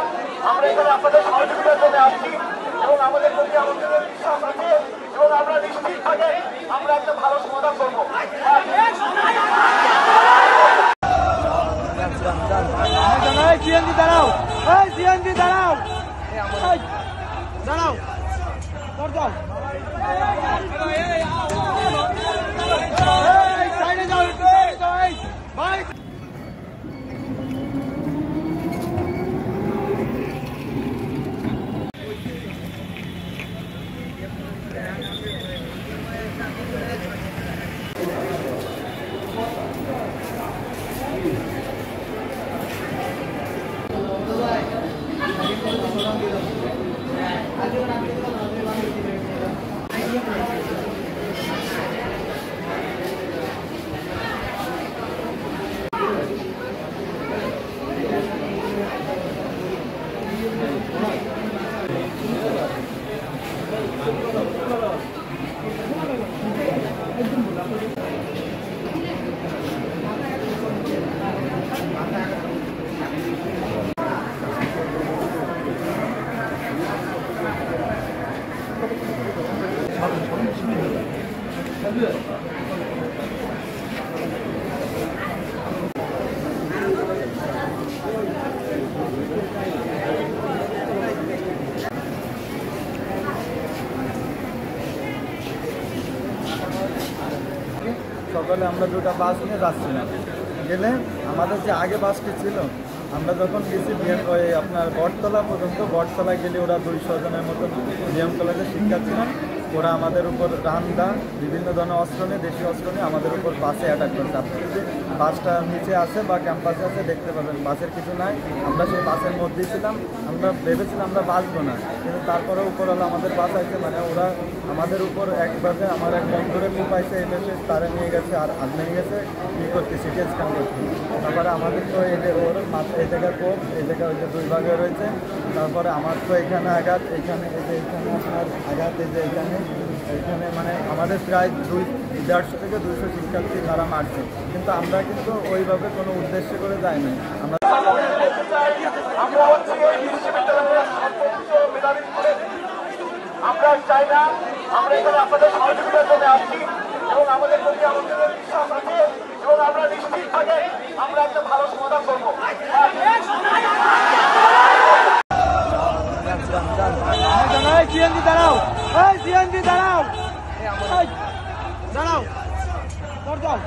আমরা এখানে আপনাদের সহযোগিতার জন্য আসছি এবং আমাদের প্রতি আমাদের বিশ্বাস আছে এবং আমরা নিশ্চিত থাকি আমরা একটা ভালো সমাধান করবো। দাঁড়াও, দাঁড়াও, দাঁড়াও, দাঁড়াও, সাইডে যাও, ভাই। সকালে আমরা দুটো বাস নিয়ে যাচ্ছিলাম, গেলে আমাদের যে আগে বাসটি ছিল আমরা যখন গেছি আপনার বটতলা পর্যন্ত, বটতলায় গেলে ওরা 200 জনের মতন বিএম কলেজের শিক্ষার্থীরা, ওরা আমাদের উপর রান্দা বিভিন্ন ধরনের অস্ত্র নিয়ে, দেশীয় অস্ত্র নিয়ে আমাদের উপর বাসে অ্যাটাক করছে। আপনি যদি বাসটা নিচে আছে বা ক্যাম্পাসে আছে দেখতে পাবেন, বাসের কিছু নাই। আমরা সেই বাসের মধ্যেই ছিলাম, আমরা ভেবেছিলাম আমরা বাঁচবো না, কিন্তু তারপরে উপরওয়ালা আমাদের বাঁচাইছে। মানে ওরা আমাদের উপর একভাবে আমার এক বন্ধুরে কুপাইছে, এসে তারা নিয়ে গেছে আর নিয়ে গেছে কী করতে, সিটি স্ক্যান করতে। তারপরে আমাদের তো এই যে ওর এই জায়গায় কোপ, এই জায়গায় ওই যে 2 ভাগে রয়েছে। তারপরে আমার তো এখানে আঘাত, এখানে এই যে এখানে আপনার আঘাত, এই যে এখানে মানে আমাদের প্রায় 150 থেকে 200 শিক্ষার্থী তারা মারছে, কিন্তু আমরা কিন্তু ওইভাবে কোনো উদ্দেশ্য করে যাইনি। আমরা আমরা চাই না, আমরা এখানে আপনাদের সহযোগিতার জন্য আসছি এবং আমাদের প্রতি আমাদের বিশ্বাস আছে এবং আমরা নিশ্চিত থাকি আমরা একটা ভালো সমাধান করবো। দাঁড়াও, দাঁড়াও, দাঁড়াও, দাঁড়াও,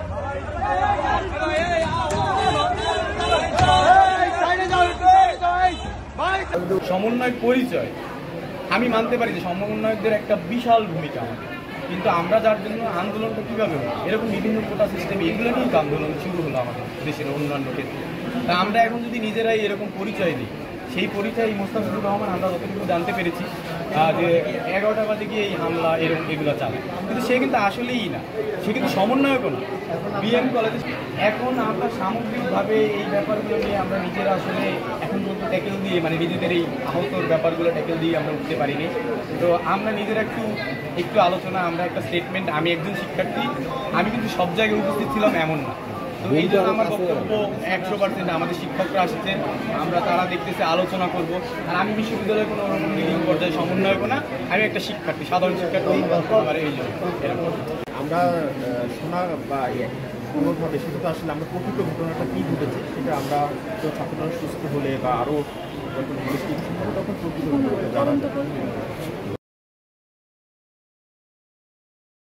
সাইডে যাও, ভাই। সমন্বয় পরিচয় আমি মানতে পারি যে সমন্বয়কদের একটা বিশাল ভূমিকা আমাদের, কিন্তু আমরা যার জন্য আন্দোলনটা কীভাবে হলো, এরকম বিভিন্ন কোটা সিস্টেম এগুলো নিয়েই আন্দোলন শুরু হলো আমাদের দেশের অন্যান্য ক্ষেত্রে। তা আমরা এখন যদি নিজেরাই এরকম পরিচয় দিই, সেই পরিচয় মোস্তাফিজুর রহমান আমরা যতটুকু জানতে পেরেছি যে 11টা বাজে গিয়ে এই হামলা এগুলো চালায়, কিন্তু সে কিন্তু আসলেই না, সে কিন্তু সমন্বয়কও না বিএম কলেজে। এখন আমরা সামগ্রিকভাবে এই ব্যাপারগুলো নিয়ে আমরা নিজেরা আসলে এখন পর্যন্ত ট্যাকেল দিয়ে, মানে নিজেদের এই আহতর ব্যাপারগুলো ট্যাকেল দিয়ে আমরা উঠতে পারিনি। তো আমরা নিজেরা একটু আলোচনা, আমরা একটা স্টেটমেন্ট, আমি একজন শিক্ষার্থী, আমি কিন্তু সব জায়গায় উপস্থিত ছিলাম এমন না। তো এই জন্য আমার বক্তব্য 100% আমাদের শিক্ষকরা আসছেন, আমরা তারা দেখতেছে আলোচনা করব। আর আমি বিশ্ববিদ্যালয়ের কোনো লিডিং পর্যায়ে সমন্বয়ক না, আমি একটা শিক্ষার্থী, সাধারণ শিক্ষার্থী। এই জন্য আমরা শোনা বা কোনোভাবে সেটা তো আসলে আমরা প্রকৃত ঘটনাটা কী ঘটেছে সেটা আমরা ছাত্ররা সুস্থ হলে বা আরও যখন তখন প্রকৃত ঘটনা জানা